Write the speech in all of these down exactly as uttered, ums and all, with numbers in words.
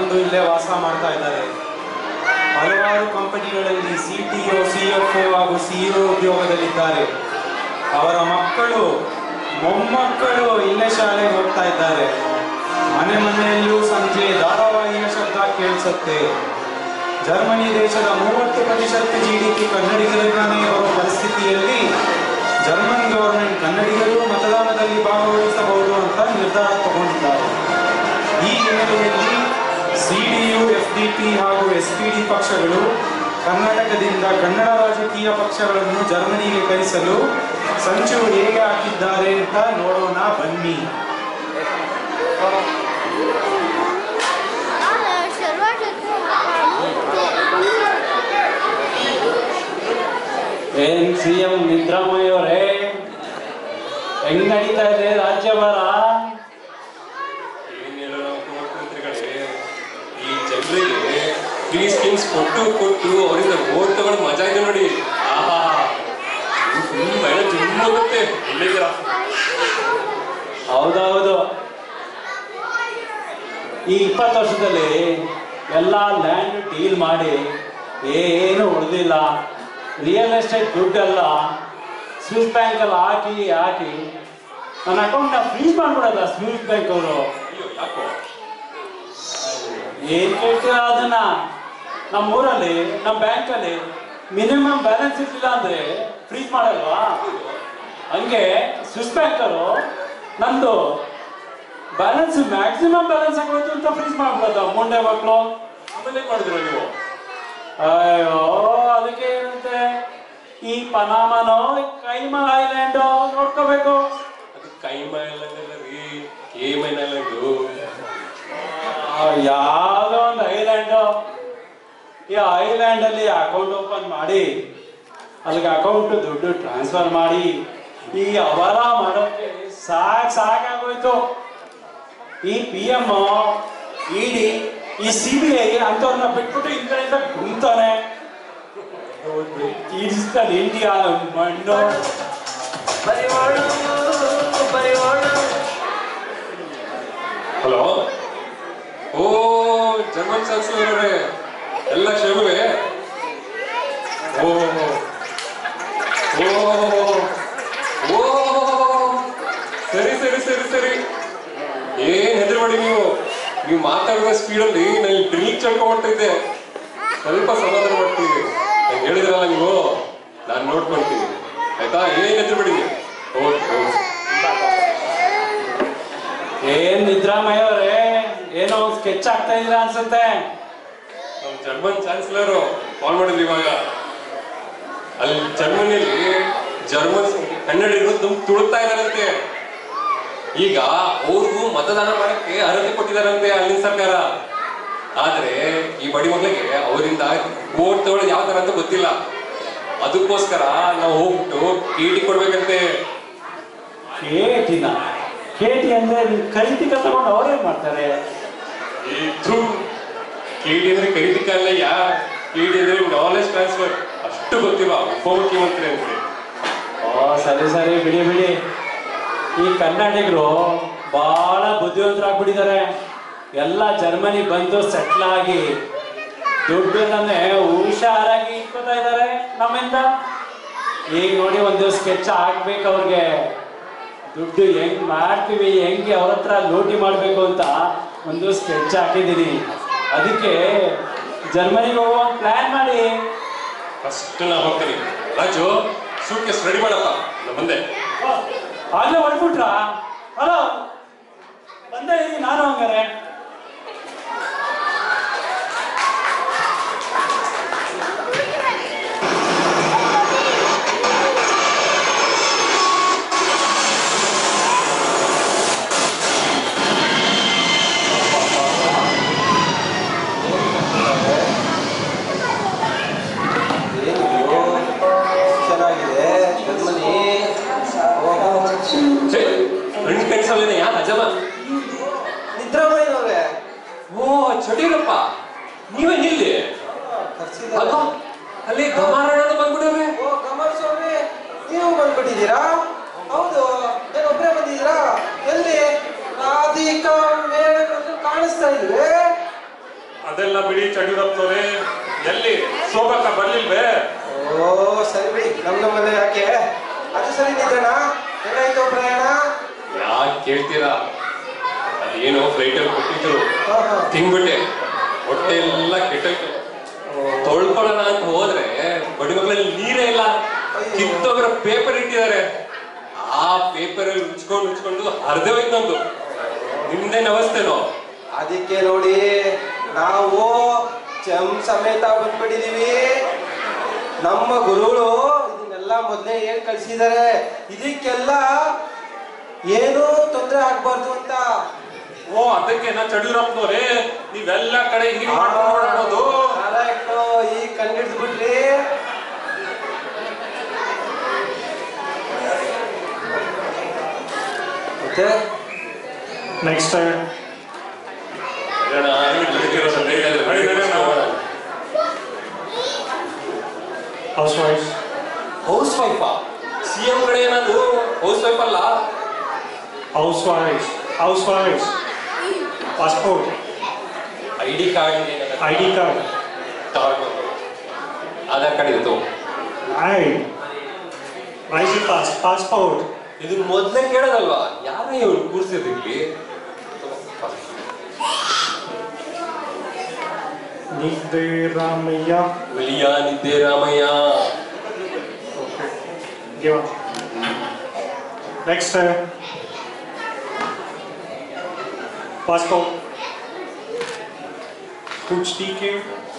ಬಂದು ಇಲ್ಲೇ ವಾಸ ಮಾಡ್ತಾ ಇದ್ದಾರೆ. ಹಲವಾರು ಕಂಪನಿಗಳಲ್ಲಿ C T O, C F O ಹಾಗೂ ಸಿಇಒ ಉದ್ಯೋಗದಲ್ಲಿದ್ದಾರೆ. ಅವರ ಮಕ್ಕಳು ಮೊಮ್ಮಕ್ಕಳು ಇಲ್ಲೇ ಶಾಲೆಗೆ ಹೋಗ್ತಾ ಇದ್ದಾರೆ. ಮನೆ ಮನೆಯಲ್ಲೂ ಸಂಜೆ ಧಾರಾವಾಹಿಯ ಶಬ್ದ ಕೇಳಿಸುತ್ತೆ. ಜರ್ಮನಿ ದೇಶದ ಮೂವತ್ತು ಪ್ರತಿಶತ ಜಿ ಡಿ ಪಿ ಕನ್ನಡಿಗರಿಗಾನೇ ಬರುವ ಪರಿಸ್ಥಿತಿಯಲ್ಲಿ ಜರ್ಮನ್ ಗವರ್ಮೆಂಟ್ ಕನ್ನಡಿಗರು ಮತದಾನದಲ್ಲಿ ಭಾಗವಹಿಸಬಹುದು ಅಂತ ನಿರ್ಧಾರ ತಗೊಂಡಿದ್ದಾರೆ. ಈ ಹಿನ್ನೆಲೆಯಲ್ಲಿ C D U, F D P ಹಾಗೂ ಎಸ್ ಪಿ ಡಿ ಪಕ್ಷಗಳು ಕರ್ನಾಟಕದಿಂದ ಕನ್ನಡ ರಾಜಕೀಯ ಪಕ್ಷಗಳನ್ನು ಜರ್ಮನಿಗೆ ಕರೆಸಲು ಸಂಚು ಹೇಗೆ ಹಾಕಿದ್ದಾರೆ ಅಂತ ನೋಡೋಣ ಬನ್ನಿ. ಏನ್ ಸಿ ಎಂ ಸಿದ್ದರಾಮಯ್ಯ ಅವರೇ, ಹೆಂಗ್ ನಡೀತಾ ಇದೆ ರಾಜ್ಯಭಾರ? ಏನ್ ಹೇಳೋಣ ಮುಖ್ಯಮಂತ್ರಿಗಳೇ, ಈ ಜನರಿಗೆ ಫ್ರೀ ಸ್ಕೀಮ್ಸ್ ಕೊಟ್ಟು ಕೊಟ್ಟು ಅವರಿಂದ ಓಟ್ ತಗೊಂಡು ಮಜಾ ಇದೆ ನೋಡಿ. ಆಹಾ, ಫುಲ್ ಮಳೆ ತುಂಬ ಹೋಗುತ್ತೆ. ಹೌದೌದು, ಈ ಇಪ್ಪತ್ತು ವರ್ಷದಲ್ಲಿ ಎಲ್ಲ ಲ್ಯಾಂಡ್ ಡೀಲ್ ಮಾಡಿ ಏನು ಉಳಿದಿಲ್ಲ. ರಿಯಲ್ ಎಸ್ಟೇಟ್ ದುಡ್ಡೆಲ್ಲ ಸ್ವಿಸ್ ಬ್ಯಾಂಕಲ್ಲಿ ಹಾಕಿ ಹಾಕಿ ನನ್ನ ಅಕೌಂಟ್ನ ಫ್ರೀಸ್ ಮಾಡ್ಬಿಡೋದ ಸ್ವಿಸ್ ಬ್ಯಾಂಕ್ ಅವರು. ಏನ್ ಕೇಳ್ತೀರ ಅದನ್ನ? ನಮ್ಮ ಊರಲ್ಲಿ ನಮ್ಮ ಬ್ಯಾಂಕಲ್ಲಿ ಮಿನಿಮಮ್ ಬ್ಯಾಲೆನ್ಸ್ ಇರ್ಲಿಲ್ಲ ಅಂದ್ರೆ ಫ್ರೀಸ್ ಮಾಡಲ್ವಾ? ಹಂಗೆ ಸ್ವಿಸ್ ಬ್ಯಾಂಕ್ ಅವರು ನಂದು ಬ್ಯಾಲೆನ್ಸ್ ಮ್ಯಾಕ್ಸಿಮಮ್ ಬ್ಯಾಲೆನ್ಸ್ ಆಗೋಯ್ತು ಅಂತ ಫ್ರೀಸ್ ಮಾಡ್ಬಿಡೋದ ಮುಂಡೆ ಮಕ್ಕಳು. ಆಮೇಲೆ ಮಾಡಿದ್ರು ನೀವು? ಅಯ್ಯೋ, ಅದಕ್ಕೆ ಏನಂತೆ ಈ ಪನಾಮನೋ ಕೈಮಾ ಐಲ್ಯಾಂಡು ನೋಡ್ಕೋಬೇಕು. ಅದು ಕೈಮಾ ಐಲ್ಯಾಂಡ್ ಅಲ್ಲ ರೀ, ಕೇಮನ್ ಐಲ್ಯಾಂಡು. ಯಾವ್ದೋ ಒಂದು ಐಲ್ಯಾಂಡು. ಈ ಐಲ್ಯಾಂಡ್ ಅಲ್ಲಿ ಅಕೌಂಟ್ ಓಪನ್ ಮಾಡಿ ಅಲ್ಲಿಗೆ ಅಕೌಂಟ್ ದುಡ್ಡು ಟ್ರಾನ್ಸ್ಫರ್ ಮಾಡಿ ಈ ಅವರ ಮಾಡೋಕೆ ಸಾಕ್ ಸಾಕಾಗೋಯ್ತು. ಈ ಪಿ ಎಂ, ಇಡಿ, ಈ ಸಿ ಬಿ ಐ ಅಂತವ್ರನ್ನ ಬಿಟ್ಬಿಟ್ಟು ಈ ಕಡೆಯಿಂದ ಗುಂತಾನೆ. ಇಂಡಿಯಾ ಮಣ್ಣು ಹಲೋ, ಓ ಜರ್ಮನ್ ಚಾನ್ಸಲರ್ ಅವರೇ, ಎಲ್ಲ ಕ್ಷೇಮವೇ? ಓ ಓ ಸರಿ ಸರಿ ಸರಿ ಸರಿ ಏನ್ ಹೆದರ್ಬೇಡಿ ನೀವು. ನೀವು ಮಾತಾಡುವ ಸ್ಪೀಡಲ್ಲಿ ನಾನು ಡ್ರಿಲ್ ಚಳ್ಕೊಂಡ್ಬಿಡ್ತಾ ಇದ್ದೆ. ಸ್ವಲ್ಪ ಸಮಾಧಾನ ಮಾಡ್ತೀವಿ. ನಂಗೆ ಹೇಳಿದ್ರಲ್ಲ ನೀವು, ನಾನು ನೋಡ್ಕೊಂತೀನಿ ಆಯ್ತಾ? ಏನ್ ಹೆದರ್ಬೇಡಿ ನೀವು. ಓಕೆ. ಏನ್ ಸಿದ್ದರಾಮಯ್ಯ ಅವರೇ, ಏನೋ ಸ್ಕೆಚ್ ಆಗ್ತಾ ಇದ್ರ ಅನ್ಸುತ್ತೆ. ನಮ್ ಜರ್ಮನ್ ಚಾನ್ಸಲರ್ ಕಾಲ್ ಮಾಡಿದ್ರು ಇವಾಗ. ಅಲ್ಲಿ ಜರ್ಮನಿಯಲ್ಲಿ ಜರ್ಮನ್ ಕನ್ನಡಿಗರು ತುಂಬ ತುಳುತ್ತಾ ಇದಾರಂತೆ. ಈಗ ಅವ್ರಿಗೂ ಮತದಾನ ಮಾಡಕ್ಕೆ ಅರ್ಹತೆ ಕೊಟ್ಟಿದಾರಂತೆ ಅಲ್ಲಿನ ಸರ್ಕಾರ. ಆದ್ರೆ ಈ ಬಡಿ ಮಕ್ಕಳಿಗೆ ಅವರಿಂದ ಓಟ್ ತಗೊಳ್ಳೋದು ಯಾವ ತರ ಅಂತ ಗೊತ್ತಿಲ್ಲ. ಅದಕ್ಕೋಸ್ಕರ ನಾವು ಹೋಗ್ಬಿಟ್ಟು ಕೇಟಿ ಕೊಡ್ಬೇಕಂತೆ. ಕೇಟಿನ ಕೇಟಿ ಅಂದ್ರೆ ಖರೀದಿಕ ತಗೊಂಡು ಅವ್ರೇನ್ ಮಾಡ್ತಾರೆ? ಕೇಟಿ ಅಂದ್ರೆ ಖರೀದಿಕ ಅಲ್ಲ ಯಾ, ಕೇಟಿ ಅಂದ್ರೆ ನಾಲೆಜ್ ಟ್ರಾನ್ಸ್ಫರ್. ಅಷ್ಟು ಗೊತ್ತಿಲ್ಲ ಉಪಮುಖ್ಯಮಂತ್ರಿ ಅಂತೆ. ಓ ಸರಿ ಸರಿ, ಬಿಡಿ ಬಿಡಿ. ಈ ಕನ್ನಡಿಗರು ಬಹಳ ಬುದ್ಧಿವಂತರಾಗ್ಬಿಟ್ಟಿದ್ದಾರೆ. ಎಲ್ಲ ಜರ್ಮನಿ ಬಂದು ಸೆಟ್ಲ್ ಆಗಿ ದುಡ್ಡನ್ನೇ ಹುಷಾರಾಗಿ ಇಟ್ಕೋತಾ ಇದ್ದಾರೆ ನಮ್ಮಿಂದ. ಈಗ ನೋಡಿ, ಒಂದು ಸ್ಕೆಚ್ ಹಾಕ್ಬೇಕು ಅವ್ರಿಗೆ. ದುಡ್ಡು ಹೆಂಗ್ ಮಾಡ್ತೀವಿ, ಹೆಂಗೆ ಅವ್ರ ಹತ್ರ ಲೂಟಿ ಮಾಡ್ಬೇಕು ಅಂತ ಒಂದು ಸ್ಕೆಚ್ ಹಾಕಿದ್ದೀನಿ. ಅದಕ್ಕೆ ಜರ್ಮನಿಗೆ ಹೋಗೋ ಒಂದು ಪ್ಲಾನ್ ಮಾಡಿ. ಫಸ್ಟ್ ನಾ ಹೋಗ್ತೀನಿ. ರಾಜು, ಸೂಟ್ ಕೇಸ್ ರೆಡಿ ಮಾಡಪ್ಪ, ನಾ ಬಂದೆ. ಆಗ್ಲೇ ಹೊಡ್ಬಿಟ್ರ? ಹಲೋ, ಬಂದೆ ಇದೀನಿ ನಾನು. ಹಂಗಾರೆ ಸಿದ್ದರಾಮಯ್ಯನವ್ರೆ. ಓ ಚಡೀರಪ್ಪ, ನೀವೇ ನಿಲ್ಲಿ. ಅಲ್ಲಿ ಗಮಾರಣ ಬಂದ್ಬಿಡವ್ರೆ. ಓ ಕಮಲ್ ಸ್ವಾಮಿ, ನೀವು ಬಂದ್ಬಿಟ್ಟಿದ್ದೀರಾ? ಹೌದು, ಏನೊಬ್ಬರೇ ಬಂದಿದ್ದೀರಾ? ಎಲ್ಲಿ ರಾಧಿಕಾ ಮೇಘ ಕಾಣಿಸ್ತಾ ಇಲ್ವೇ? ಅದೆಲ್ಲ ಬಿಡಿ ಯಡಿಯೂರಪ್ಪನವ್ರೆ, ಎಲ್ಲಿ ಶೋಭಕ್ಕ ಬರ್ಲಿಲ್ವೇ? ಓ ಸರಿ ಬಿಡಿ, ನಮ್ ನಮ್ಮನೆ ಯಾಕೆ ಅದು ಸರಿ ನಿಜನಾ? ಏನಾಯ್ತು ಪ್ರಯಾಣ? ಯಾಕೆ ಕೇಳ್ತೀರಾ? ಅದೇನೋ ಫ್ಲೈಟ್ ಅಲ್ಲಿ ಕೊಟ್ಟಿದ್ರು, ಹಾ ಹಾ ತಿನ್ಬಿಟ್ಟೆ, ಹೊಟ್ಟೆ ಎಲ್ಲ ಕೆಟ್ಟೋಯ್ತು. ತೊಳ್ಕೊಳ್ಳೋಣ ಅಂತ ಹೋದ್ರೆ ಬಡಿ ಮಕ್ಕಳಲ್ಲಿ ನೀರೇ ಇಲ್ಲ, ಕಿತ್ತೋಗಿರೋ ಪೇಪರ್ ಇಟ್ಟಿದ್ದಾರೆ. ಆ ಪೇಪರ್ ಅಲ್ಲಿ ಉಚ್ಕೊಂಡು ಉಚ್ಕೊಂಡು ಹರಿದೇ ಹೋಯ್ತು ನಮ್ದು. ನಿಮ್ದೇನ್ ಅವಸ್ಥೆನೋ? ಅದಕ್ಕೆ ನೋಡಿ ನಾವು ಚಮ್ ಸಮೇತ ಬಂದ್ಬಿಟ್ಟಿದೀವಿ. ನಮ್ಮ ಗುರುಗಳು ಇದನ್ನೆಲ್ಲ ಮೊದಲೇ ಏನ್ ಕಳ್ಸಿದ್ದಾರೆ, ಇದಕ್ಕೆಲ್ಲ ಏನು ತೊಂದರೆ ಆಗ್ಬಾರ್ದು ಅಂತ. ಓ ಅದಕ್ಕೆ ನಾ ಯಡಿಯೂರಪ್ಪನವ್ರೆ ನೀವೆಲ್ಲ ಕಡೆ ಹಿಂಗೆ ಮಾಡ್ಕೊಂಡು ಓಡಾಡೋದು. ಕರೆಕ್ಟ್, ಈಗ ಕಂಡಿಡ್ದು ಬಿಟ್ರಿ. ಮತ್ತೆ next time house wife. House ವೈಫಾ? ಸಿ ಎಂ ಕಡೆ ಏನಾದ್ರು ಹೌಸ್ ವೈಫ್ ಅಲ್ಲ. House wife house wife passport, I D card, I D card, Aadhaar card ಇತ್ತು. ಐ ರೈಸಿ ಪಾಸ್ ಪಾಸ್ಪೋರ್ಟ್. ಇದು ಮೊದ್ಲೇ ಕೇಳೋದಲ್ವಾ? ಯಾರ ಇವ್ರು ಕೂರ್ಸಿರ್ಲಿ? ನಿದ್ದೆ ರಾಮಯ್ಯ. ಹುಲಿಯ ನಿದ್ದೆ ರಾಮಯ್ಯ. Give next passport. कुछ टीके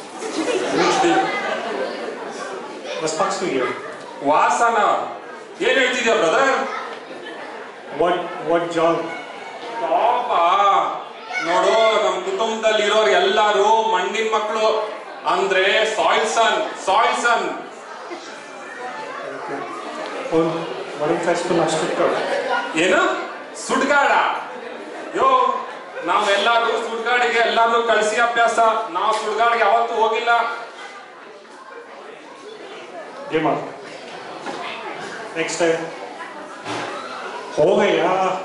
response to you. ವಾಸನ ಏನ್ ಹೇಳ್ತಿದ್ಯಾ ಬ್ರದರ್? What what job? ಪಾಪ ನೋಡು, ನಮ್ ಕುಟುಂಬದಲ್ಲಿ ಇರೋರು ಎಲ್ಲಾರು ಮಣ್ಣಿನ ಮಕ್ಕಳು, ಅಂದ್ರೆ soil son soil son. Oh, morning festival ಅಷ್ಟು. ಏನು ಸುಡ್ಗಾಡ? ಯೋ ನಾವೆಲ್ಲಾರು ಸುಡ್ಗಾಡಿಗೆ ಎಲ್ಲಾರು ಕಳ್ಸಿ ಅಭ್ಯಾಸ. ನಾವು ಸುಡ್ಗಾಡಿಗೆ ಯಾವತ್ತೂ ಹೋಗಿಲ್ಲ. Game on. Next time. हो गया.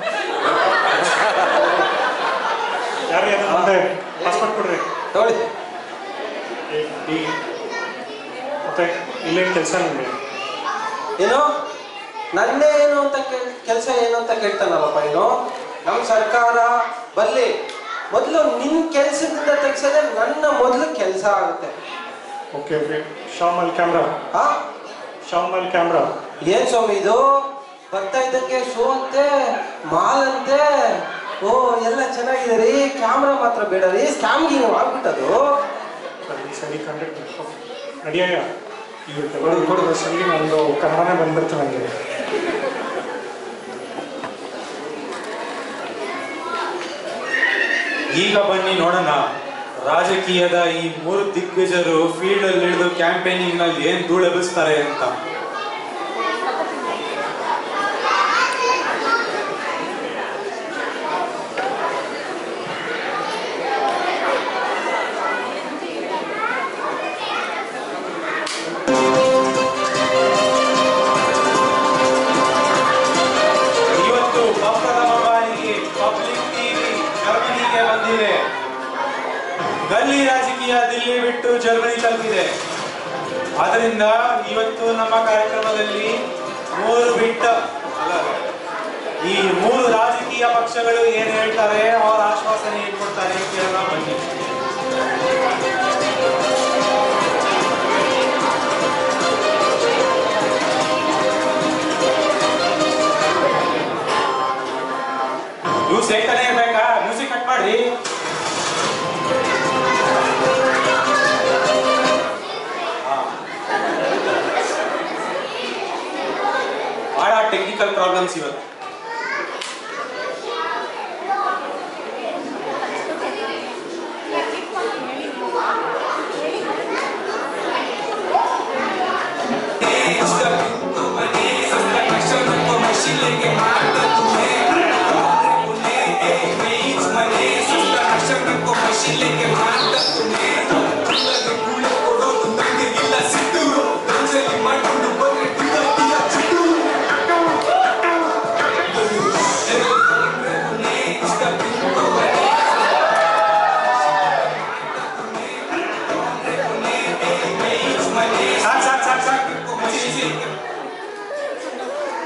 ಯಾರು ಯಾರು ಅಂದ್ರೆ ಪಾಸ್ಪೋರ್ಟ್ ಕೊಡ್ರಿ. ತಗೊಳ್ಳಿ. ಡಿ ಮತ್ತೆ ಇಲ್ಲೇನು ಕೆಲಸ ನಿಮಗೆ? ಏನು ನನ್ನೇ ಏನು ಅಂತ ಕೆಲಸ ಏನು ಅಂತ ಕೇಳ್ತಾನಲ್ಲಪ್ಪ. ಏನು ನಮ್ಮ ಸರ್ಕಾರ ಬರ್ಲಿ, ಮೊದಲು ನಿನ್ನ ಕೆಲಸದಿಂದ ತೆಗ್ಸೋದೇ ನನ್ನ ಮೊದಲು ಕೆಲಸ ಆಗುತ್ತೆ. Okay okay. ಶಾಮಲ್ ಕ್ಯಾಮ್ರಾ. ಹಾ ಶಾಮಲ್ ಕ್ಯಾಮ್ರಾ. ಏನ್ ಸ್ವಾಮಿ ಇದು? ಬರ್ತಾ ಇದ್ದಕ್ಕೆ ಶೋ ಅಂತೆ, ಮಾಲ್ ಅಂತೆ. ಓ ಎಲ್ಲ ಚೆನ್ನಾಗಿದೆ ರೀ, ಕ್ಯಾಮ್ರಾ ಮಾತ್ರ ಬೇಡ ರೀ, ಸ್ಕ್ಯಾಮ್ಗೆ ಆಗ್ಬಿಟ್ಟದು. ಸರಿ ಸರಿ ಕಂಡಕ್ಟ್ ನಡಿಯಯ್ಯ. ಇವ್ರು ತಗೊಳ್ಳಿ ಕೊಡುವ ಸರಿ, ಒಂದು ಕನ್ನಡನೇ ಬಂದ್ಬಿಡ್ತು ನನಗೆ. ಈಗ ಬನ್ನಿ ನೋಡೋಣ, ರಾಜಕೀಯದ ಈ ಮೂರು ದಿಗ್ಗಜರು ಫೀಲ್ಡ್ ಅಲ್ಲಿ ಇಳಿದು ಕ್ಯಾಂಪೇನಿಂಗ್ ನಲ್ಲಿ ಏನ್ ಧೂಳೆಬ್ಬಿಸ್ತಾರೆ ಅಂತ. ಇವತ್ತು ಪ್ರಪ್ರಥಮ ಬಾರಿಗೆ ಪಬ್ಲಿಕ್ ಟಿವಿ ಜರ್ಮನಿಗೆ ಬಂದಿದೆ. ಗಲ್ಲಿ ರಾಜಕೀಯ ದಿಲ್ಲಿ ಬಿಟ್ಟು ಜರ್ಮನಿ ತಲುಪಿದೆ. ಆದ್ದರಿಂದ ಇವತ್ತು ನಮ್ಮ ಕಾರ್ಯಕ್ರಮದಲ್ಲಿ ಮೂರು ಬಿಟ್ಟ ಅಲ್ಲ ಈ ಮೂರು ರಾಜಕೀಯ ಪಕ್ಷಗಳು ಏನ್ ಹೇಳ್ತಾರೆ, ಅವರ ಆಶ್ವಾಸನೆ ಏನ್ ಕೊಡ್ತಾರೆ ಕೇಳೋಣ ಬನ್ನಿ. ನ್ಯೂಸ್ ಹೇಳ್ತಾನೆ ಇರ್ಬೇಕಾ? ಮ್ಯೂಸಿಕ್ ಕಟ್ ಮಾಡ್ರಿ. ಬಹಳ ಟೆಕ್ನಿಕಲ್ ಪ್ರಾಬ್ಲಮ್ಸ್ ಇವತ್ತು.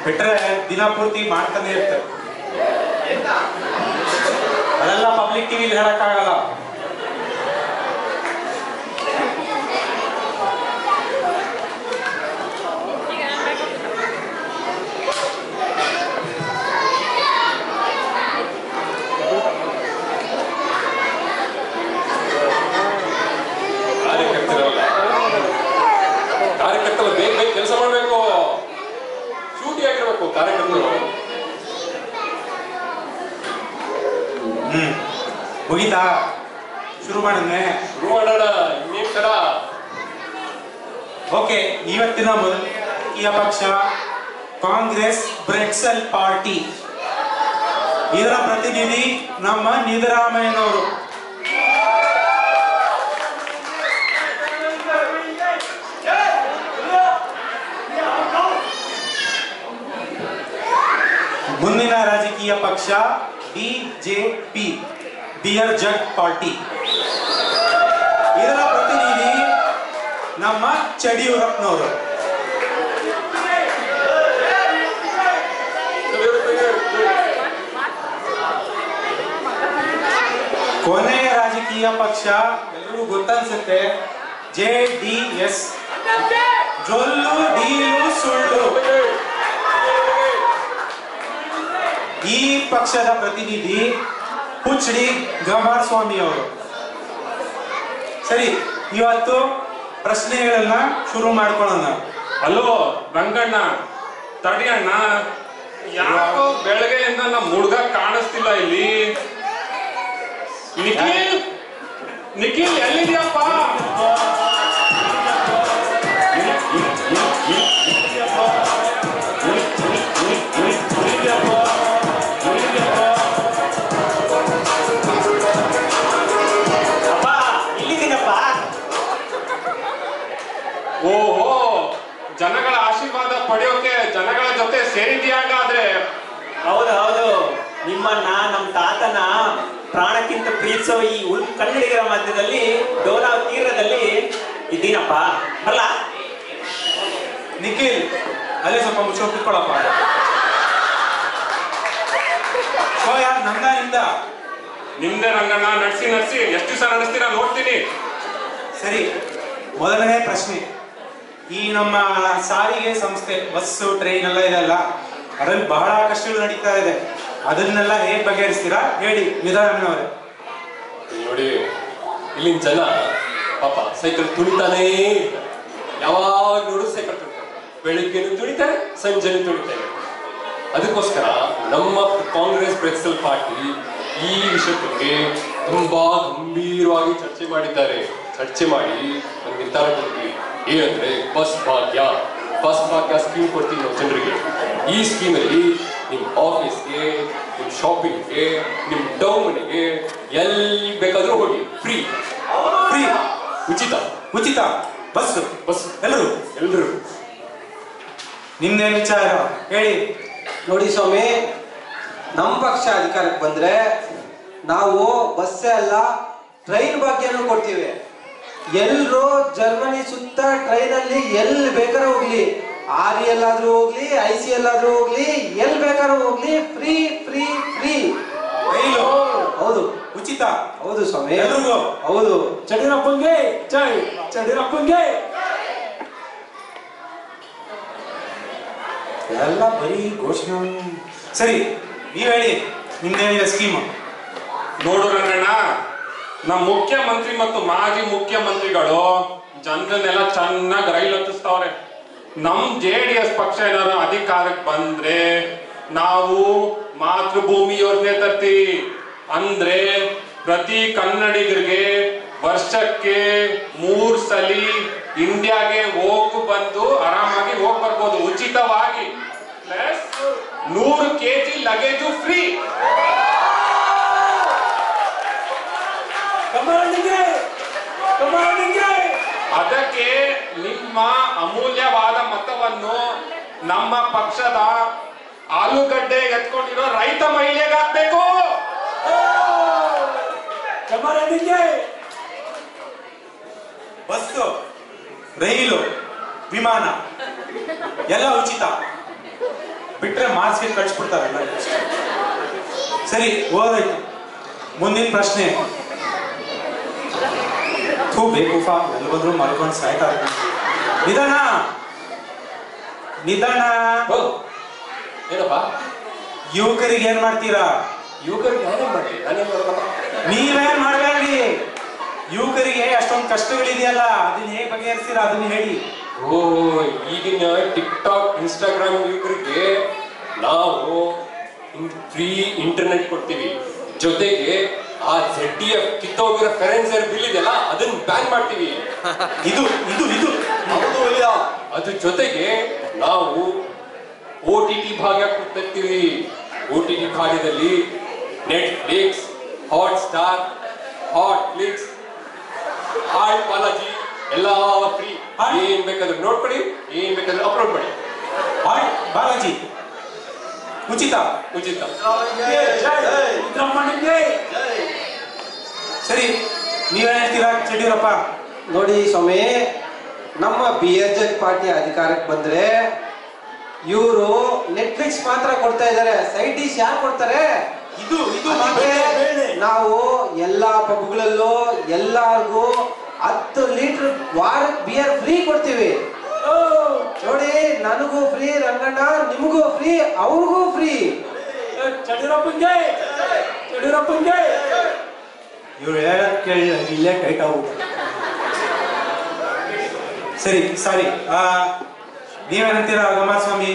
ಬಿಟ್ರೆ ದಿನ ಪೂರ್ತಿ ಮಾಡ್ತಾನೆ ಇರ್ತಾರೆ. ಅದೆಲ್ಲ ಪಬ್ಲಿಕ್ ಟಿವಿಲಿ ಹೇಳಕ್ಕಾಗಲ್ಲ. ಕಾರ್ಯಕರ್ತರಲ್ಲ ಕಾರ್ಯಕರ್ತರು ಬೇಗ ಬೇಗ ಕೆಲಸ ಮಾಡ್ಬೇಕು, ಶೂಟಿ ಆಗಿರ್ಬೇಕು ಕಾರ್ಯಕರ್ತರು. ಹ್ಮ್ ಮುಗಿತಾ? ಶುರು ಮಾಡಿದ್ನೆ? ಶುರು ಮಾಡೋಣ. ಇನ್ನೇನ್ ತರ? ಓಕೆ, ಇವತ್ತಿನ ಮೊದಲನೆಯ ಪಕ್ಷ ಕಾಂಗ್ರೆಸ್ ಬ್ರೆಡ್ಸೆಲ್ ಪಾರ್ಟಿ. ಇದರ ಪ್ರತಿನಿಧಿ ನಮ್ಮ ನಿಧರಾಮಯ್ಯನವರು. ಮುಂದಿನ ರಾಜಕೀಯ ಪಕ್ಷ ಬಿಜೆಪಿ ಬಿಯರ್ ಜಗ್ ಪಾರ್ಟಿ. ಇದರ ಪ್ರತಿನಿಧಿ ನಮ್ಮ ಯಡಿಯೂರಪ್ಪನವರು. ಕೊನೆಯ ರಾಜಕೀಯ ಪಕ್ಷ ಎಲ್ಲರಿಗೂ ಗೊತ್ತನ್ಸುತ್ತೆ, ಜೆ ಡಿ ಎಸ್. ಜೊಲ್ಲು ಡೀಲು ಸುಳ್ಳು. ಈ ಪಕ್ಷದ ಪ್ರತಿನಿಧಿ ಹುಚ್ಡಿ ಗಮಾರಸ್ವಾಮಿ ಅವರು. ಸರಿ, ಇವತ್ತು ಪ್ರಶ್ನೆಗಳನ್ನ ಶುರು ಮಾಡ್ಕೊಳ್ಳೋಣ. ಅಲ್ಲೋ ರಂಗಣ್ಣ, ತಡಿಯಣ್ಣ, ಯಾಕೋ ಬೆಳಗ್ಗೆಯಿಂದ ನಮ್ಮ ಹುಡುಗ ಕಾಣಿಸ್ತಿಲ್ಲ ಇಲ್ಲಿ. ನಿಖಿಲ್, ನಿಖಿಲ್ ಎಲ್ಲಿದ್ಯಪ್ಪ? ಓಹೋ, ಜನಗಳ ಆಶೀರ್ವಾದ ಪಡೆಯೋಕೆ ಜನಗಳ ಜೊತೆ ಸೇರಿದ್ಯಾ ಹಾಗಾದ್ರೆ? ಹೌದು ಹೌದು, ನಿಮ್ಮನ್ನ ನಮ್ಮ ತಾತನ ಪ್ರಾಣಕ್ಕಿಂತ ಪ್ರೀತಿಸೋ ಈ ಉಳ್ ಕನ್ನಡಿಗರ ಮಧ್ಯದಲ್ಲಿ ಡೋಲಾ ತೀರದಲ್ಲಿ ಇದ್ದೀನಪ್ಪ. ಬರಲ್ಲ ನಿಖಿಲ್, ಅಲ್ಲೇ ಸ್ವಲ್ಪ ಮುಚ್ಚೋ ಕೂತ್ಕೊಳ್ಳಪ್ಪ. ಯಾರು ನಂದಾನಿಂದ? ನಿಮ್ದೆ ರಂಗಣ್ಣ, ನಡ್ಸಿ ನಡ್ಸಿ. ಎಷ್ಟು ದಿವಸ ನಡೆಸ್ತೀರಾ ನೋಡ್ತೀನಿ. ಸರಿ, ಮೊದಲನೇ ಪ್ರಶ್ನೆ. ಈ ನಮ್ಮ ಸಾರಿಗೆ ಸಂಸ್ಥೆ, ಬಸ್ಸು ಟ್ರೈನ್ ಎಲ್ಲ ಇದೆಲ್ಲ, ಅದರಲ್ಲಿ ಬಹಳ ಕಷ್ಟಗಳು ನಡೀತಾ ಇದೆ. ಅದನ್ನೆಲ್ಲ ಹೇಗೆ ಬಗೆಹರಿಸ್ತೀರಾ ಹೇಳಿ ನಿಧಾನವರೇ. ನೋಡಿ, ಇಲ್ಲಿನ ಜನ ಪಾಪ ಸೈಕಲ್ ತುಳಿತಾನೇ ಇರ್ತಾರೆ. ಯಾವಾಗ ನೋಡು ಸೈಕಲ್ ತುಳಿತಾರೆ. ಬೆಳಿಗ್ಗೆನೂ ತುಳಿತಾರೆ, ಸಂಜೆನೂ ತುಳಿತಾರೆ. ಅದಕ್ಕೋಸ್ಕರ ನಮ್ಮ ಕಾಂಗ್ರೆಸ್ ಬ್ರೆಡ್ಸೆಲ್ ಪಾರ್ಟಿ ಈ ವಿಷಯ ಬಗ್ಗೆ ತುಂಬಾ ಗಂಭೀರವಾಗಿ ಚರ್ಚೆ ಮಾಡಿದ್ದಾರೆ. ಚರ್ಚೆ ಮಾಡಿ ಒಂದು ನಿರ್ಧಾರ ಕೊಡ್ತೀವಿ. ಏನಂದ್ರೆ ಬಸ್ ಭಾಗ್ಯ. ಬಸ್ ಭಾಗ್ಯ ಸ್ಕೀಮ್ ಕೊಡ್ತೀವಿ ನಾವು ಜನರಿಗೆ. ಈ ಸ್ಕೀಮಲ್ಲಿ ನಿಮ್ಮ ಆಫೀಸ್ಗೆ, ನಿಮ್ಮ ಶಾಪಿಂಗ್ಗೆ, ನಿಮ್ಮ ಟೌನ್ ಮನೆಗೆ ಎಲ್ಲಿ ಬೇಕಾದ್ರೂ ಹೋಗಿ ಫ್ರೀ ಫ್ರೀ ಉಚಿತ ಉಚಿತ ಬಸ್ ಬಸ್ ಎಲ್ಲರೂ ಎಲ್ಲರೂ. ನಿಮ್ದೇನ್ ವಿಚಾರ ಹೇಳಿ. ನೋಡಿ ಸ್ವಾಮಿ, ನಮ್ಮ ಪಕ್ಷ ಅಧಿಕಾರಕ್ಕೆ ಬಂದ್ರೆ ನಾವು ಬಸ್ಸೇ ಅಲ್ಲ ಟ್ರೈನ್ ಬಗ್ಗೆನೂ ಕೊಡ್ತೀವಿ. ಎಲ್ರು ಜರ್ಮನಿ ಸುತ್ತ ಟ್ರೈನ್ ಅಲ್ಲಿ ಎಲ್ಲಿ ಬೇಕಾದ್ರೂ ಹೋಗ್ಲಿ, ಆರ್ ಎಲ್ಲಾದ್ರೂ ಹೋಗ್ಲಿ, ಐ ಸಿ ಎಲ್ಲಾದ್ರೂ ಹೋಗ್ಲಿ, ಎಲ್ ಬೇಕಾದ್ರೂ ಹೋಗ್ಲಿ, ಫ್ರೀ ಫ್ರೀ ಫ್ರೀ ರೈಲು ಹೌದು, ಉಚಿತ. ಹೌದು ಸ್ವಾಮಿ, ಎಲ್ರಿಗೂ ಹೌದು. ಯಡಿಯೂರಪ್ಪಂಗೆ ಜೈ, ಯಡಿಯೂರಪ್ಪಂಗೆ. ಎಲ್ಲ ಬರೀ ಘೋಷಣೆ. ಸರಿ, ನೀವ್ ಹೇಳಿ ನಿಮ್ದೇನಿದೆ ಸ್ಕೀಮ್? ನೋಡು ರಂಗಣ್ಣ, ನಮ್ಮ ಮುಖ್ಯಮಂತ್ರಿ ಮತ್ತು ಮಾಜಿ ಮುಖ್ಯಮಂತ್ರಿಗಳು ಜನರನ್ನೆಲ್ಲ ಚೆನ್ನಾಗಿ ರೈಲು ಹತ್ತಿಸ್ತಾವ್ರೆ. ನಮ್ ಜೆ ಡಿ ಎಸ್ ಪಕ್ಷ ಏನಾದ್ರು ಅಧಿಕಾರಕ್ಕೆ ಬಂದ್ರೆ ನಾವು ಮಾತೃಭೂಮಿ ಯೋಜನೆ ತರ್ತೀವಿ. ಅಂದ್ರೆ ಪ್ರತಿ ಕನ್ನಡಿಗರಿಗೆ ವರ್ಷಕ್ಕೆ ಮೂರ್ ಸಲಿ ಇಂಡಿಯಾಗೆ ಹೋಗ್ ಬಂದು ಆರಾಮಾಗಿ ಹೋಗ್ ಬರ್ಬೋದು ಉಚಿತವಾಗಿ. ಪ್ಲಸ್ ನೂರು ಕೆಜಿ ಲಗೇಜು ಫ್ರೀ. ಅದಕ್ಕೆ ನಿಮ್ಮ ಅಮೂಲ್ಯವಾದ ಮತವನ್ನು ನಮ್ಮ ಪಕ್ಷದ ಆಲೂಗಡ್ಡೆ ಎತ್ಕೊಂಡಿರೋ ರೈತ ಮಹಿಳೆಗೆ ಹಾಕ್ಬೇಕು. ಬಸ್ಸು, ರೈಲು, ವಿಮಾನ ಎಲ್ಲ ಉಚಿತ. ಬಿಟ್ರೆ ಮಾರ್ಕ್ಸ್ಗೆ ಕಳಿಸ್ಬಿಡ್ತಾರಲ್ಲ. ಸರಿ, ಹೋದಾಯ್ತು. ಮುಂದಿನ ಪ್ರಶ್ನೆ. ಥೂ ಬೇಕೂಫಾ, ಎಲ್ಲಿ ಬಂದ್ರು ಮಲ್ಕೊಂಡು ಸಾಯ್ತಾ ಇರ್ತೀನಿ. ನಿಧಾನ ನಿಧಾನ. ಏನಪ್ಪ? ಯುವಕರಿಗೆ ಏನ್ ಮಾಡ್ತೀರಾ? ಯುವಕರಿಗೆ ನಾನೇನ್ ಮಾಡ್ಲಿ? ನಾನೇನ್ ಮಾಡ್ಬೇಕ? ನೀವೇನ್ ಮಾಡ್ಬೇಡಿ. ಯುವಕರಿಗೆ ಅಷ್ಟೊಂದು ಕಷ್ಟಗಳಿದೆಯಲ್ಲ, ಅದನ್ನ ಹೇಗೆ ಬಗೆಹರಿಸ್ತೀರಾ ಅದನ್ನ ಹೇಳಿ. ಓ, ಈಗಿನ ಟಿಕ್ ಟಾಕ್ ಇನ್ಸ್ಟಾಗ್ರಾಮ್ ಯುವಕರಿಗೆ ನಾವು ಫ್ರೀ ಇಂಟರ್ನೆಟ್ ಕೊಡ್ತೀವಿ, ಜೊತೆಗೆ ಆ ಜೆಡ್ ಡಿ ಎಫ್ ಕಿತ್ತೋಗಿರೋ ಕರೆನ್ಸಿ ಬಿಲ್ ಇದೆಯಲ್ಲ ಅದನ್ನ ಬ್ಯಾನ್ ಮಾಡ್ತೀವಿ. ಇದು ಇದು ಇದು ಅದ್ರ ಜೊತೆಗೆ ನಾವು ಓ ಟಿ ಟಿ ಭಾಗ್ಯ ಕೊಡ್ತಿರ್ತೀವಿ. ಓ ಟಿ ಟಿ ಭಾಗ್ಯದಲ್ಲಿ Netflix, Hotstar, hot flix, hot Balaji ಎಲ್ಲ ಫ್ರೀ. ಏನ್ ಬೇಕಾದ್ರೆ ನೋಡ್ಕೊಳ್ಳಿ, ಏನ್ ಬೇಕಾದ್ರೆ ಅಪ್ಲೋಡ್ ಮಾಡಿ. ಹಾಟ್ ಬಾಲಾಜಿ ಉಚಿತ ಉಚಿತ. ಸರಿ, ನೀವೇನ್ ಹೇಳ್ತೀರಾ ಯಡಿಯೂರಪ್ಪ? ನೋಡಿ ಸ್ವಾಮಿ, ನಮ್ಮ ಬಿ ಎಸ್ ಜೆ ಪಾರ್ಟಿ ಅಧಿಕಾರಕ್ಕೆ ಬಂದ್ರೆ ಇವರು ನೆಟ್ಫ್ಲಿಕ್ಸ್ ಮಾತ್ರ ಕೊಡ್ತಾ ಇದ್ದಾರೆ, ಸೈಡ್ ಡಿಶ್ ಯಾರು ಕೊಡ್ತಾರೆ? ಇದು ಇದು ನಾವು ಎಲ್ಲಾ ಪಬ್ಗಳಲ್ಲೂ ಎಲ್ಲಾರ್ಗೂ ಹತ್ತು ಲೀಟರ್ ವಾರಕ್ಕೆ ಬಿಯರ್ ಫ್ರೀ ಕೊಡ್ತೀವಿ. ನೋಡಿ, ನನಗೂ ಫ್ರೀ, ರಂಗಣ್ಣ ನಿಮಗೂ ಫ್ರೀ, ಅವ್ರಿಗೂ ಫ್ರೀ. ಯಡಿಯೂರಪ್ಪಂಗೆ ಯಡಿಯೂರಪ್ಪಂಗೆ ಇವ್ರು ಹೇಳಕ್ ಕೇಳಿ ಇಲ್ಲೇ ಟೈಟ್ ಆಗ್ಬಿಟ್ಟು. ಸರಿ, ಸಾರಿ, ನೀವೇನಂತೀರಾ ಕುಮಾರಸ್ವಾಮಿ?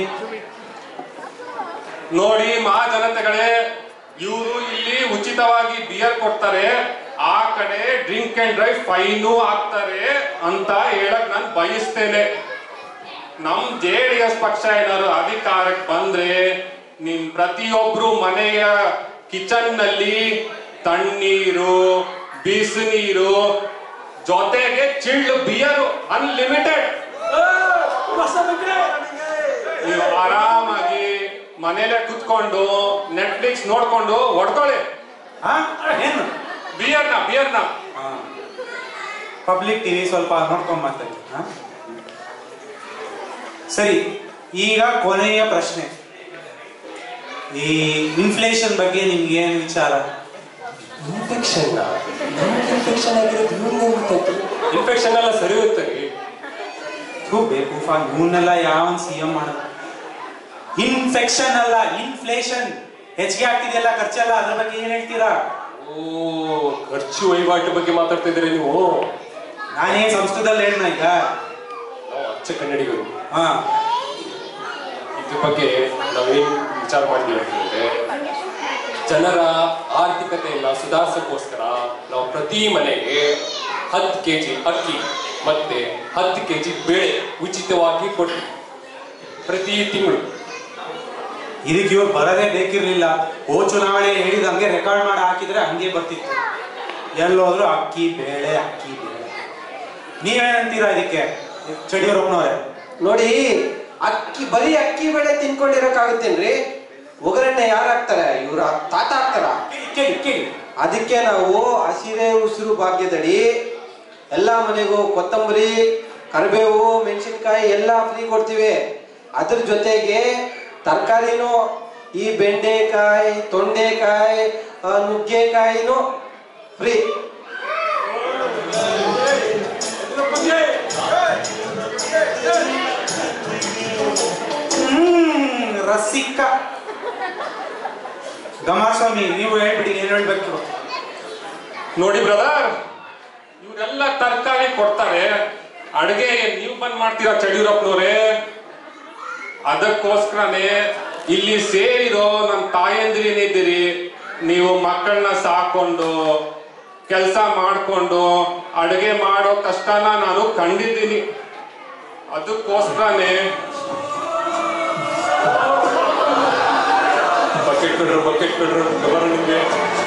ನೋಡಿ ಮಹಾಜನತೆಗಳೇ, ಇವರು ಇಲ್ಲಿ ಉಚಿತವಾಗಿ ಬಿಯರ್ ಕೊಡ್ತಾರೆ, ಆ ಕಡೆ ಡ್ರಿಂಕ್ ಅಂಡ್ ಡ್ರೈವ್ ಫೈನು ಹಾಕ್ತಾರೆ ಅಂತ ಹೇಳಕ್ ನಾನು ಬಯಸ್ತೇನೆ. ನಮ್ ಜೆ ಡಿ ಎಸ್ ಪಕ್ಷ ಏನಾದ್ರು ಅಧಿಕಾರಕ್ಕೆ ಬಂದ್ರೆ ನಿಮ್ ಪ್ರತಿಯೊಬ್ರು ಮನೆಯ ಕಿಚನ್ ನಲ್ಲಿ ತಣ್ಣೀರು, ಬಿಸಿನೀರು, ಜೊತೆಗೆ ಚಿಲ್ಡ್ ಬಿಯರು ಅನ್ಲಿಮಿಟೆಡ್. ನೀವು ಆರಾಮಾಗಿ ಮನೇಲೆ ಕುತ್ಕೊಂಡು ನೆಟ್ಫ್ಲಿಕ್ಸ್ ನೋಡ್ಕೊಂಡು ಹೊಡ್ಕೊಳ್ಳಿ. ಏನು ಬಿಯರ್ನ ಬಿಯರ್ನ ಪಬ್ಲಿಕ್ ಟಿವಿ ಸ್ವಲ್ಪ ನೋಡ್ಕೊಂಡ್ ಮಾತಾಡಿ. ಸರಿ, ಈಗ ಕೊನೆಯ ಪ್ರಶ್ನೆ. ಈ ಇನ್ಫ್ಲೇಷನ್ ಬಗ್ಗೆ ನಿಮ್ಗೆ ಏನ್ ವಿಚಾರ? ಇನ್ಫೆಕ್ಷನ್ ಇನ್ಫೆಕ್ಷನ್ ಆಗಿರೋದು ಇನ್ಫೆಕ್ಷನ್ ಎಲ್ಲ ಸರಿ ಹೋಗ್ತಾರೆ. ಬೇಕೂಫಾ, ಇವನ್ನೆಲ್ಲ ಯಾವನ್ ಸಿ ಎಂ ಮಾಡೋದು? ಇನ್ಫೆಕ್ಷನ್ ಅಲ್ಲ, ಇನ್ಫ್ಲೇಷನ್. ಹೆಚ್ಚಿಗೆ ಆಗ್ತಿದೆಯಲ್ಲ ಖರ್ಚೆಲ್ಲ, ಅದ್ರ ಬಗ್ಗೆ ಏನ್ ಹೇಳ್ತೀರಾ? ಓ, ಖರ್ಚು ವಹಿವಾಟು ಬಗ್ಗೆ ಮಾತಾಡ್ತಾ ಇದ್ದೀರಿ ನೀವು? ನಾನೇನ್ ಸಂಸ್ಕೃತದಲ್ಲಿ ಹೇಳಿನ ಈಗ? ನಾವು ಅಚ್ಚ ಕನ್ನಡಿಗರು. ಹಾ, ಇದ್ರ ಬಗ್ಗೆ ನಾವೇನ್ ವಿಚಾರ ಮಾಡಿದ್ವಿ ಅಂತಂದ್ರೆ, ಜನರ ಆರ್ಥಿಕತೆಯನ್ನ ಸುಧಾರಿಸಕ್ಕೋಸ್ಕರ ನಾವು ಪ್ರತಿ ಮನೆಗೆ ಹತ್ತು ಕೆಜಿ ಅಕ್ಕಿ ಮತ್ತೆ ಹತ್ತು ಕೆಜಿ ಬೇಳೆ ಉಚಿತವಾಗಿ ಕೊಡ್ತೀವಿ ಪ್ರತಿ ತಿಂಗಳು. ಇದಕ್ಕೆ ಇವ್ರು ಬರದೇ ಬೇಕಿರ್ಲಿಲ್ಲ. ಓ ಚುನಾವಣೆ ಹೇಳಿದ ಹಂಗೆ ರೆಕಾರ್ಡ್ ಮಾಡಿ ಹಾಕಿದ್ರೆ ಹಂಗೆ ಬರ್ತಿತ್ತು. ಎಲ್ಲೋದ್ರು ಅಕ್ಕಿ ಬೇಳೆ ಅಕ್ಕಿ ಬೇಳೆ. ನೀವೇನಂತೀರಾ ಇದಕ್ಕೆ ಯಡಿಯೂರಪ್ಪನವ್ರೆ? ನೋಡಿ, ಅಕ್ಕಿ ಬರೀ ಅಕ್ಕಿ ಬೇಳೆ ತಿನ್ಕೊಂಡಿರಕ್ಕಾಗುತ್ತೇನ್ರಿ? ಒಗ್ಗರಣೆ ಯಾರು ಹಾಕ್ತಾರೆ? ಇವ್ರ ತಾತ ಹಾಕ್ತಾರ? ಕೇಳಿ ಕೇಳಿ. ಅದಕ್ಕೆ ನಾವು ಹಸಿರೆ ಉಸಿರು ಭಾಗ್ಯದಡಿ ಎಲ್ಲಾ ಮನೆಗೂ ಕೊತ್ತಂಬರಿ, ಕರಿಬೇವು, ಮೆಣಸಿನ್ಕಾಯಿ ಎಲ್ಲ ಫ್ರೀ ಕೊಡ್ತೀವಿ. ಅದ್ರ ಜೊತೆಗೆ ತರಕಾರಿನೂ, ಈ ಬೆಂಡೆಕಾಯಿ, ತೊಂಡೆಕಾಯಿ, ನುಗ್ಗೆಕಾಯಿನೂ ಫ್ರೀ. ಹ್ಮ್ ರಸಿಕ. ಕುಮಾರಸ್ವಾಮಿ, ನೀವು ಹೇಳ್ಬಿಡಿ, ಏನ್ ಹೇಳ್ಬೇಕು? ನೋಡಿ ಬ್ರದರ್, ಇವರೆಲ್ಲ ತರಕಾರಿ ಕೊಡ್ತಾರೆ, ಅಡುಗೆ ನೀವು ಬಂದ್ ಮಾಡ್ತೀರಾ ಯಡಿಯೂರಪ್ಪನವ್ರೆ? ಅದಕ್ಕೋಸ್ಕರನೇ ಇಲ್ಲಿ ಸೇರಿರೋ ನಮ್ ತಾಯಂದಿರೇನಿದ್ದೀರಿ, ನೀವು ಮಕ್ಕಳನ್ನ ಸಾಕೊಂಡು ಕೆಲಸ ಮಾಡ್ಕೊಂಡು ಅಡುಗೆ ಮಾಡೋ ಕಷ್ಟನ ನಾನು ಕಂಡಿದ್ದೀನಿ. ಅದಕ್ಕೋಸ್ಕರನೇ ಬಕೆಟ್ ಬಿಡ್ರು ಬಕೆಟ್ ಬಿಡ್ರು ನಿಮ್ಗೆ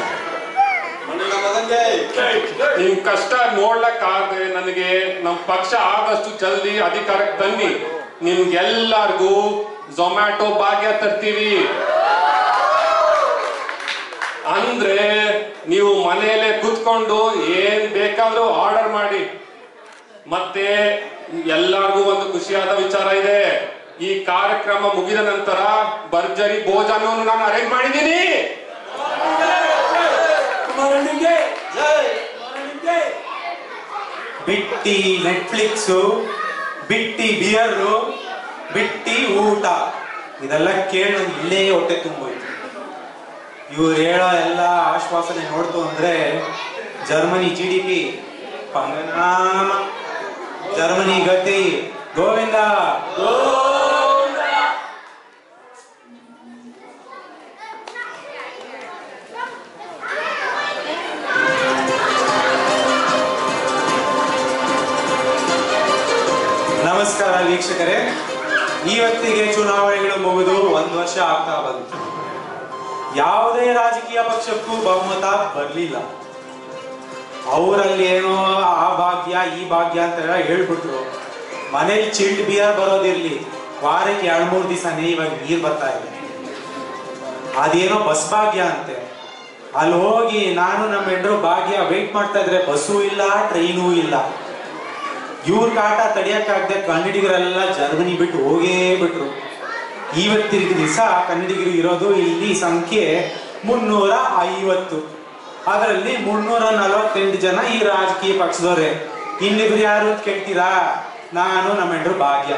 ನಿಮ್ ಕಷ್ಟ ನೋಡ್ಲಕ್ಕಾಗದೆ ನನಗೆ ನಮ್ ಪಕ್ಷ ಆದಷ್ಟು ಜಲ್ದಿ ಅಧಿಕಾರಕ್ಕೆ ತನ್ನಿ. ನಿಮ್ಗೆಲ್ಲರಿಗೂ ಝೊಮ್ಯಾಟೊ ಭಾಗ್ಯ ತರ್ತೀವಿ. ಅಂದ್ರೆ ನೀವು ಮನೆಯಲ್ಲೇ ಕುತ್ಕೊಂಡು ಏನ್ ಬೇಕಾದ್ರೂ ಆರ್ಡರ್ ಮಾಡಿ. ಮತ್ತೆ ಎಲ್ಲರಿಗೂ ಒಂದು ಖುಷಿಯಾದ ವಿಚಾರ ಇದೆ, ಈ ಕಾರ್ಯಕ್ರಮ ಮುಗಿದ ನಂತರ ಭರ್ಜರಿ ಭೋಜನವನ್ನು ನಾನು ಅರೇಂಜ್ ಮಾಡಿದ್ದೀನಿ. ಬಿಟ್ಟಿ ನೆಟ್ಫ್ಲಿಕ್ಸ್, ಬಿಟ್ಟಿ ಬಿಯರು, ಬಿಟ್ಟಿ ಊಟ, ಇದೆಲ್ಲ ಕೇಳಿ ಇಲ್ಲೇ ಹೊಟ್ಟೆ ತುಂಬೋಯ್ತು. ಇವ್ರು ಹೇಳೋ ಎಲ್ಲ ಆಶ್ವಾಸನೆ ನೋಡ್ತು ಅಂದ್ರೆ ಜರ್ಮನಿ ಜಿ ಡಿ ಪಿ ಪಂಗನಾಮ, ಜರ್ಮನಿ ಗತಿ ಗೋವಿಂದ. ನಮಸ್ಕಾರ ವೀಕ್ಷಕರೇ, ಇವತ್ತಿಗೆ ಚುನಾವಣೆಗಳು ಮುಗಿದು ಒಂದು ವರ್ಷ ಆಗ್ತಾ ಬಂತು. ಯಾವುದೇ ರಾಜಕೀಯ ಪಕ್ಷಕ್ಕೂ ಬಹುಮತ ಬರಲಿಲ್ಲ. ಅವರಲ್ಲಿ ಏನೋ ಆ ಭಾಗ್ಯ ಈ ಭಾಗ್ಯ ಅಂತ ಹೇಳ್ಬಿಟ್ರು. ಮನೇಲಿ ಚಿಲ್ಡ್ ಬಿಯರ್ ಬರೋದಿರ್ಲಿ, ವಾರಕ್ಕೆ ಎರಡು ಮೂರು ದಿವಸನೇ ಇವಾಗ ನೀರು ಬರ್ತಾ ಇದೆ. ಅದೇನೋ ಬಸ್ ಭಾಗ್ಯ ಅಂತೆ. ಅಲ್ಲಿ ಹೋಗಿ ನಾನು ನಮ್ಮ ಹೆಂಡ್ರು ಭಾಗ್ಯ ವೇಟ್ ಮಾಡ್ತಾ ಇದ್ರೆ ಬಸ್ಸು ಇಲ್ಲ, ಟ್ರೈನೂ ಇಲ್ಲ. ಇವ್ರ ಕಾಟ ತಡಿಯಕ್ಕಾಗದೆ ಕನ್ನಡಿಗರೆಲ್ಲ ಜರ್ಮನಿ ಬಿಟ್ಟು ಹೋಗೇ ಬಿಟ್ರು. ಇವತ್ತಿನ ದಿವಸ ಕನ್ನಡಿಗರು ಇರೋದು ಇಲ್ಲಿ ಸಂಖ್ಯೆ ಮುನ್ನೂರ ಐವತ್ತು. ಅದರಲ್ಲಿ ಮುನ್ನೂರ ನಲವತ್ತೆಂಟು ಜನ ಈ ರಾಜಕೀಯ ಪಕ್ಷದವರೇ. ಇನ್ನಿಬ್ರು ಯಾರು ಕೇಳ್ತೀರಾ? ನಾನು ನಮ್ಮ ಹೆಂಡ್ರು ಭಾಗ್ಯ.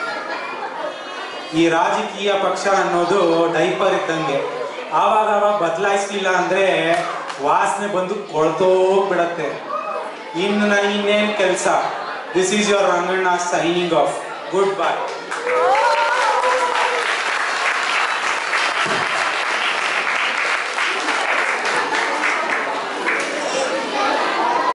ಈ ರಾಜಕೀಯ ಪಕ್ಷ ಅನ್ನೋದು ಡೈಪರ್ ಇದ್ದಂಗೆ, ಆವಾಗ ಆವಾಗ ಬದಲಾಯಿಸ್ಲಿಲ್ಲ ಅಂದ್ರೆ ವಾಸನೆ ಬಂದು ಕೊಳ್ತೋಗ್ಬಿಡತ್ತೆ. ಇನ್ನು ನನಗೆ ಇನ್ನೇನು ಕೆಲಸ. This is your Rangana signing off. Goodbye.